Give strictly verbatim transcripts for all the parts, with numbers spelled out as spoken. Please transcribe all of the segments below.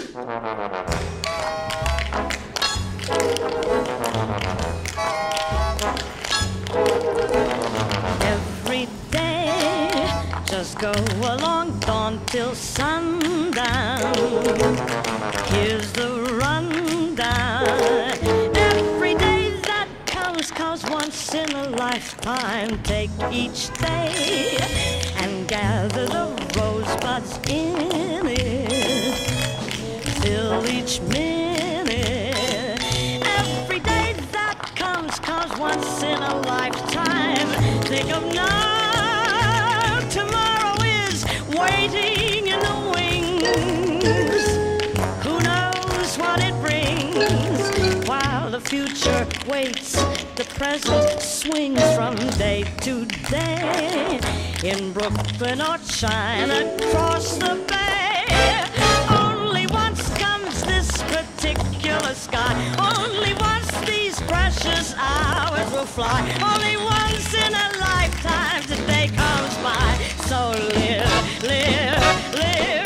Every day, just go along, dawn till sundown. Here's the rundown. Every day that counts, counts once in a lifetime. Take each day and gather the rosebuds in it. Fill each minute. Every day that comes, comes once in a lifetime. Think of now, tomorrow is waiting in the wings. Who knows what it brings? While the future waits, the present swings from day to day. In Brooklyn or China, across the bay. Only once comes this particular sky. Only once these precious hours will fly. Only once in a lifetime today comes by. So live, live, live.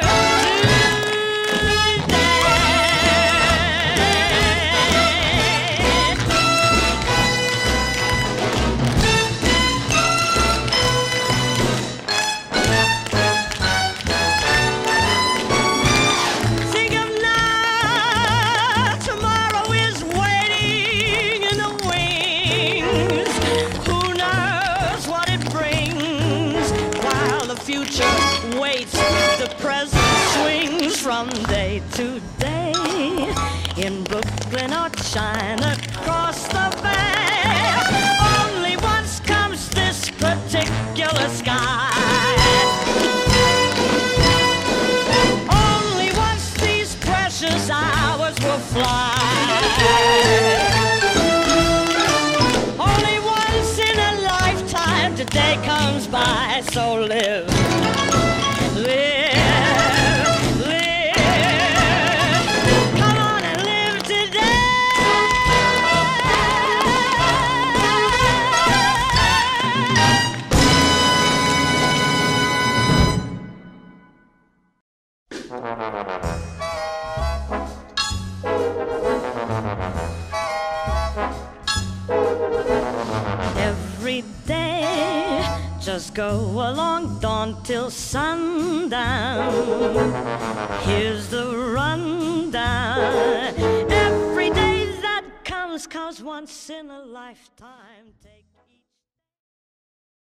From day to day, in Brooklyn or China, across the bay. Only once comes this particular sky. Only once these precious hours will fly. Only once in a lifetime today comes by. So live, live. Every day, just go along, dawn till sundown. Here's the rundown. Every day that comes, comes once in a lifetime. Take